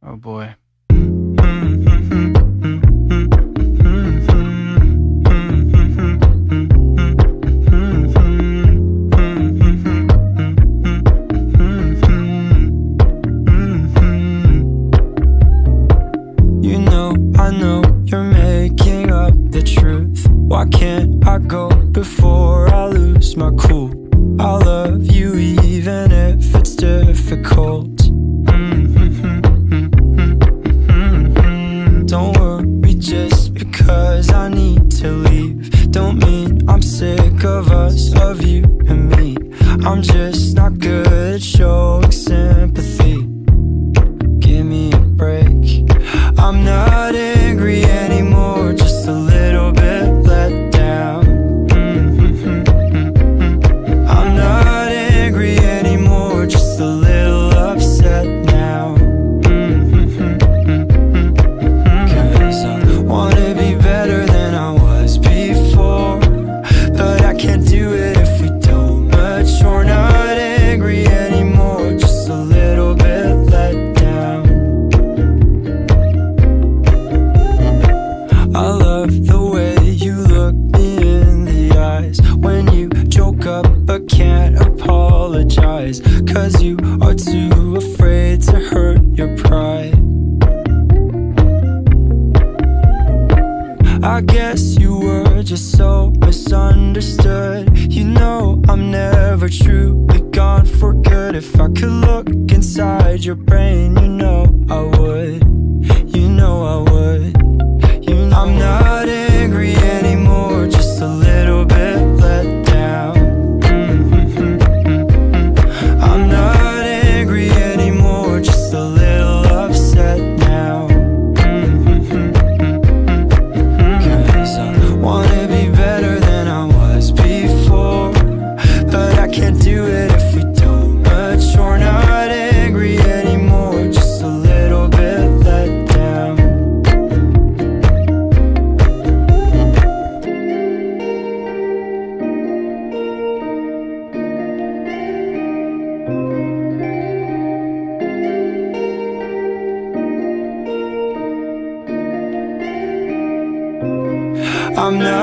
Oh boy. You know, I know you're making up the truth. Why can't I go before I lose my cool? I love you even if it's difficult. Don't worry just because I need to leave. Don't mean I'm sick of us, of you and me. I'm just not good at showing sympathy. Give me a break. I'm not angry anymore, just a little bit let down. I'm not angry anymore, just a little upset now. Cause I wanna be better than I was before, but I can't do it if we don't mature. Not angry anymore, just a little bit let down. I love the way you look me in the eyes when you joke up but can't apologize, cause you are too afraid to hurt your pride. I guess you were just so misunderstood. You know I'm never truly gone for good. If I could look inside your brain, you know I would. You know I would. You know I'm not angry anymore, just a little bit let down. I'm not angry anymore, just a little upset now. Cause I wanna be better than I was before, but I can't do it if we don't mature. Not angry anymore, just a little bit let down. I'm not